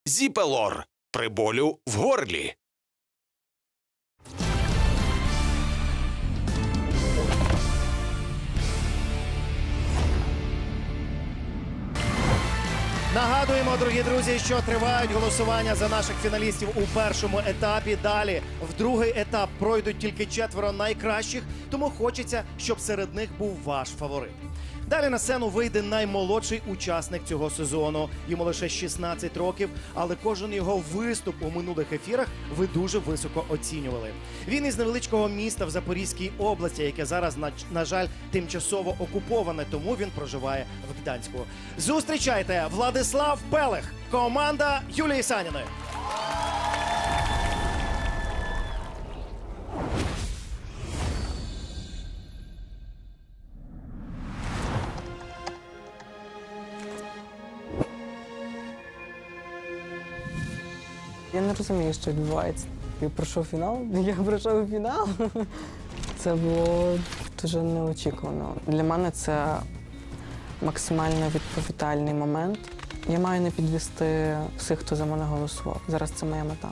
Зіпелор при болю в горлі. Нагадуємо, дорогі друзі, що тривають голосування за наших фіналістів у першому етапі. Далі в другий етап пройдуть тільки 4 найкращих, тому хочеться, щоб серед них був ваш фаворит. Далі на сцену вийде наймолодший учасник цього сезону. Йому лише 16 років, але кожен його виступ у минулих ефірах ви дуже високо оцінювали. Він із невеличкого міста в Запорізькій області, яке зараз, на жаль, тимчасово окуповане, тому він проживає в Гданську. Зустрічайте, Владислав Пелих, команда Юлії Саніної. Я не розумію, що відбувається. Я пройшов фінал, Це було дуже неочікувано. Для мене це максимально відповідальний момент. Я маю не підвести всіх, хто за мене голосував. Зараз це моя мета.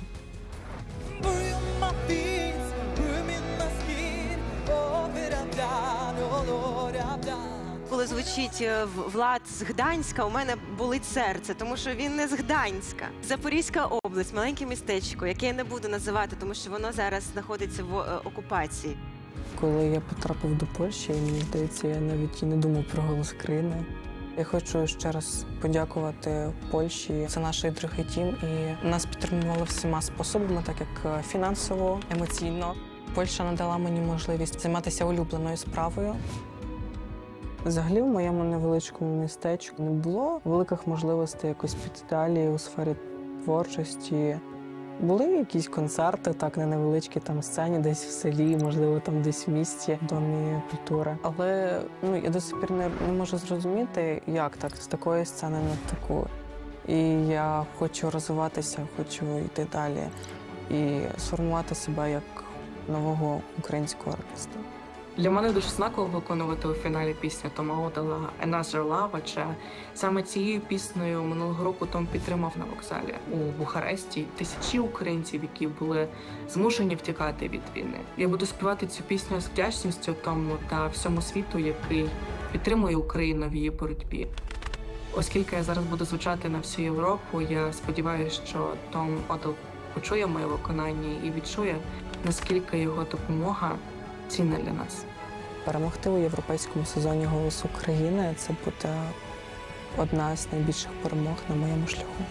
Коли звучить Влад з Гданська, у мене болить серце, тому що він не з Гданська. Запорізька область, маленьке містечко, яке я не буду називати, тому що воно зараз знаходиться в окупації. Коли я потрапив до Польщі, мені здається, я навіть і не думав про «Голос країни». Я хочу ще раз подякувати Польщі. Це наш другий тім, і нас підтримували всіма способами, так як фінансово, емоційно. Польща надала мені можливість займатися улюбленою справою. Взагалі в моєму невеличкому містечку не було великих можливостей якось піти далі у сфері творчості. Були якісь концерти, так, на невеличкій там сцені, десь в селі, можливо, там десь в місті, в Домі культури. Але я до сих пір не можу зрозуміти, як так, з такої сцени на таку. І я хочу розвиватися, хочу йти далі і сформувати себе як нового українського артиста. Для мене дуже знаково виконувати у фіналі пісню Тома Одала «Another Love», адже саме цією піснею минулого року Том підтримав на вокзалі у Бухаресті тисячі українців, які були змушені втікати від війни. Я буду співати цю пісню з вдячністю Тому та всьому світу, який підтримує Україну в її боротьбі. Оскільки я зараз буду звучати на всю Європу, я сподіваюся, що Том Одал почує моє виконання і відчує, наскільки його допомога цінна для нас. Перемогти у європейському сезоні «Голосу країни» – це буде одна з найбільших перемог на моєму шляху.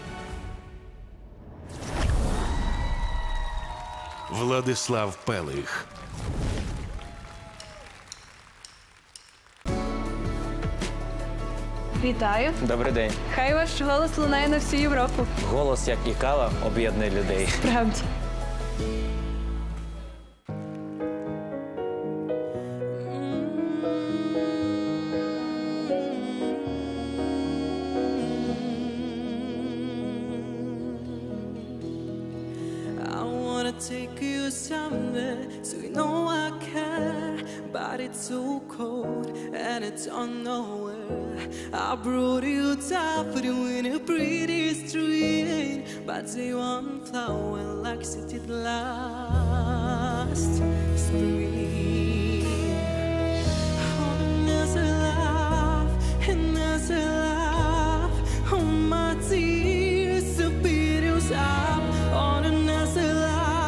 Владислав Пелих. Вітаю! Добрий день. Хай ваш голос лунає на всю Європу. Голос, як і кава, об'єднує людей. Правді. Take you somewhere so you know I care, but it's so cold and it's on nowhere. I brought you top for you in a pretty street, but the one flower like it did last spring. Oh, there's a laugh and there's a laugh. Oh, my tears so billions up on another laugh.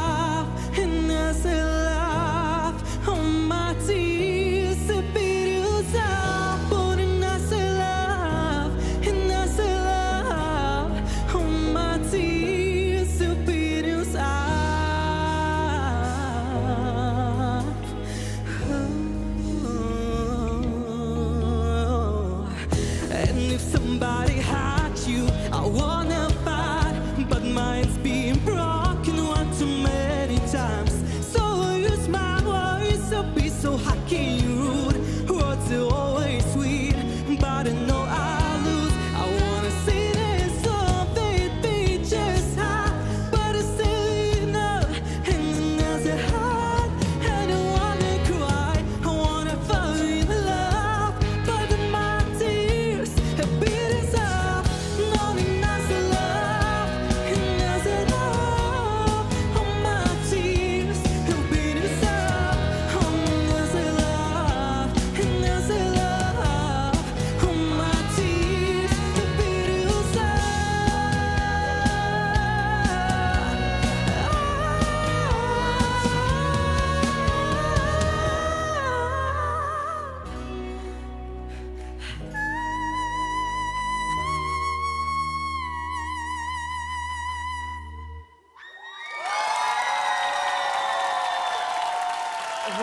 Somebody had you, I wanna fight, but mine's being broken one too many times. So use my voice, so be so hacky rude. Words are always sweet, but I know I lose. I wanna say there's something be just hot, but I still enough. And another heart, I don't wanna cry. I wanna fall in love, but my tears have been.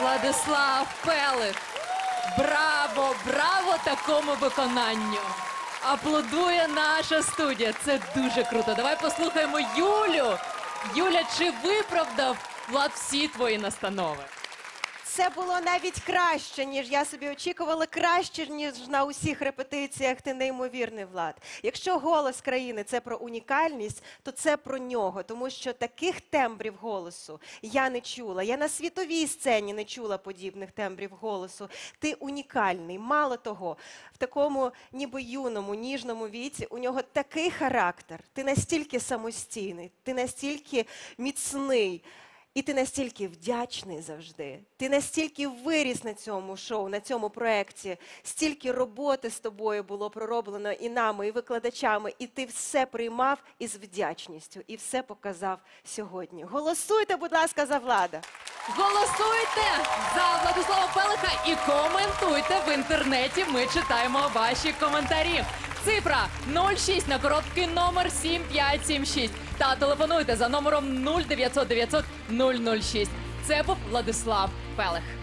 Владислав Пелих. Браво, браво такому виконанню. Аплодує наша студія. Це дуже круто. Давай послухаємо Юлю. Юля, чи виправдав Влад всі твої настанови? Це було навіть краще, ніж я собі очікувала, краще, ніж на усіх репетиціях. Ти неймовірний, Влад. Якщо голос країни – це про унікальність, то це про нього, тому що таких тембрів голосу я не чула. Я на світовій сцені не чула подібних тембрів голосу. Ти унікальний. Мало того, в такому ніби юному, ніжному віці у нього такий характер. Ти настільки самостійний, ти настільки міцний. І ти настільки вдячний завжди. Ти настільки виріс на цьому шоу, на цьому проєкті. Стільки роботи з тобою було пророблено і нами, і викладачами. І ти все приймав із вдячністю. І все показав сьогодні. Голосуйте, будь ласка, за Влада. Голосуйте за Владислава Пелиха і коментуйте в інтернеті. Ми читаємо ваші коментарі. Цифра 06 на короткий номер 7576. Та телефонуйте за номером 0900 900 006. Це був Владислав Пелих.